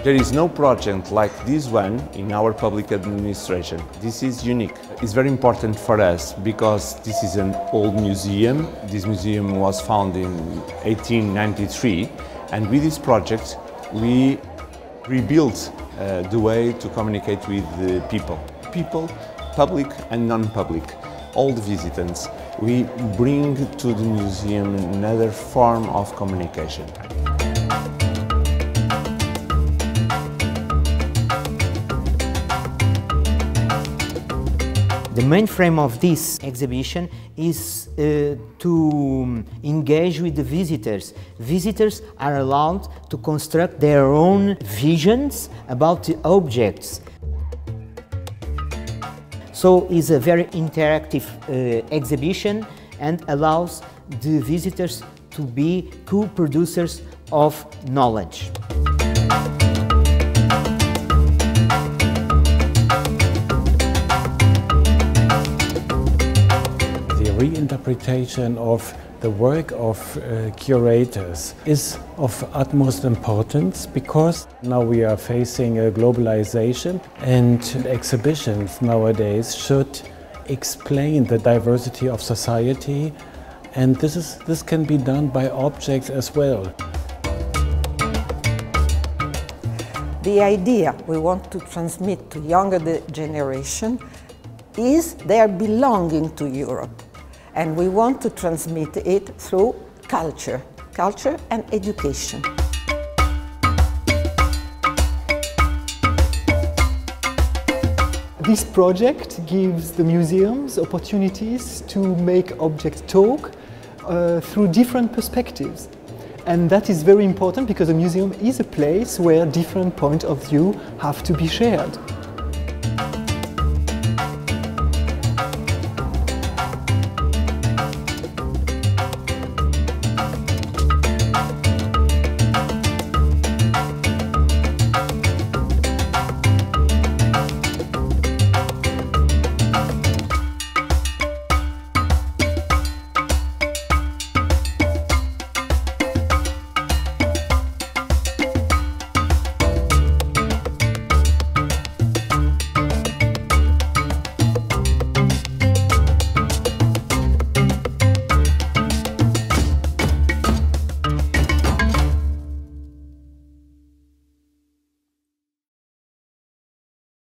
There is no project like this one in our public administration. This is unique. It's very important for us because this is an old museum. This museum was founded in 1893, and with this project we rebuilt the way to communicate with the people, public and non-public, all the visitors. We bring to the museum another form of communication. The main frame of this exhibition is to engage with the visitors. Visitors are allowed to construct their own visions about the objects. So it's a very interactive exhibition and allows the visitors to be co-producers of knowledge. Reinterpretation of the work of curators is of utmost importance because now we are facing a globalization, and exhibitions nowadays should explain the diversity of society, and this can be done by objects as well. The idea we want to transmit to younger generation is their belonging to Europe. And we want to transmit it through culture and education. This project gives the museums opportunities to make objects talk through different perspectives. And that is very important because a museum is a place where different points of view have to be shared.